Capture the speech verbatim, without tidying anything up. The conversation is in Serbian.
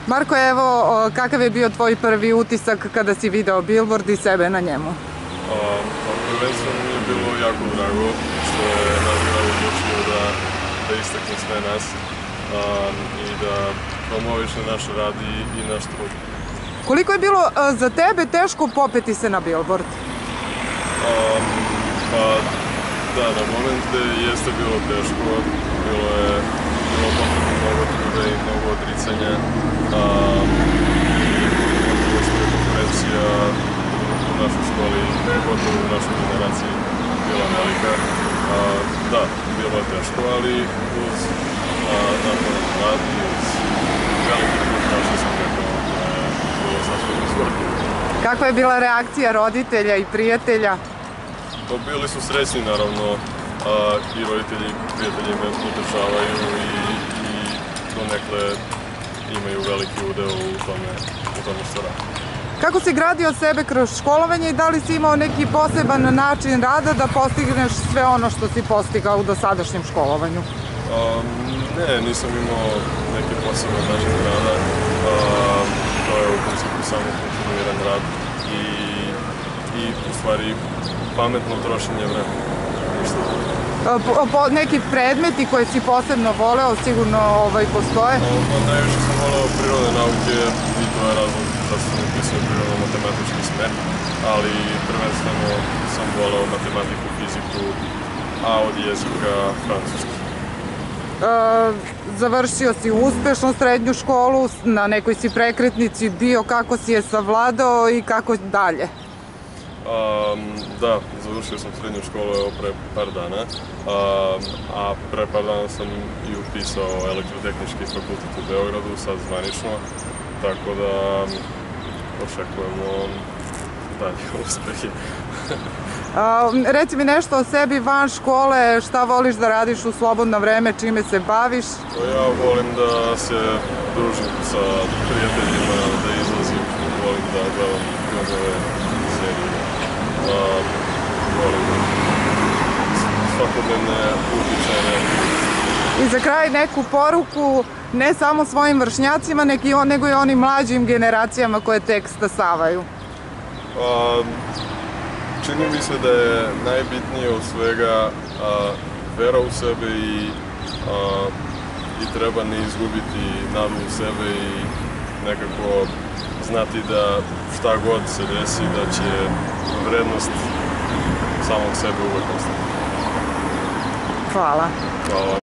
Marko, evo, kakav je bio tvoj prvi utisak kada si video Billboard i sebe na njemu? Prvenstveno mi je bilo jako drago što je naš grad odlučio da, da istakne sve nas um, i da promoviše naš rad i, i naš trud. Koliko je bilo za tebe teško popeti se na Billboard? Um, pa da, na moment gde jeste bilo teško, bilo je bilo potrebno mnogo truda i mnogo odricanja. Um, i konkurencija u našoj školi, pogotovo u našoj generaciji, bila velika. Uh, da, bilo je teško, ali uz uh, naporan rad i uz veliki trud, kao što sam rekao, je bilo sasvim izvorno. Kakva je bila reakcija roditelja i prijatelja? Pa bili su srećni, naravno, a, i roditelji i prijatelji me podržavaju i, i donekle imaju veliki udeo u tome, u tome što radim. Kako si gradio sebe kroz školovanje i da li si imao neki poseban način rada da postigneš sve ono što si postigao u dosadašnjem školovanju? A, ne, nisam imao neki poseban način rada. A, to je u principu samo kontinuiran rad i, i u stvari pametno trošenje vremena. Ništa drugo. Po, po, neki predmeti koje si posebno voleo sigurno ovaj, postoje? Pa najviše sam voleo prirodne nauke i to je razlog da sam upisao prirodno-matematički smer, ali prvenstveno sam voleo matematiku, fiziku, a od jezika francuski. E, završio si uspešno srednju školu, na nekoj si prekretnici bio, kako si je savladao i kako dalje? Um, da, završio sam srednju školu evo pre par dana, um, a pre par dana sam i upisao elektrotehnički fakultet u Beogradu, sad zvanično, tako da očekujemo dalje uspehe. A, reci mi nešto o sebi van škole, šta voliš da radiš u slobodno vreme, čime se baviš? Pa ja volim da se družim sa prijateljima, da izlazim, volim da gledam filmove, serije. Um, volim svakodnevne uobičajene. I za kraj neku poruku ne samo svojim vršnjacima, nego i onim mlađim generacijama koje tek stasavaju. Um, čini mi se da je najbitnije od svega a, vera u sebe i, a, i treba ne izgubiti nadu u sebe i nekako znati da šta god se desi, da će vrednost samog sebe uvek ostati. Hvala. Hvala.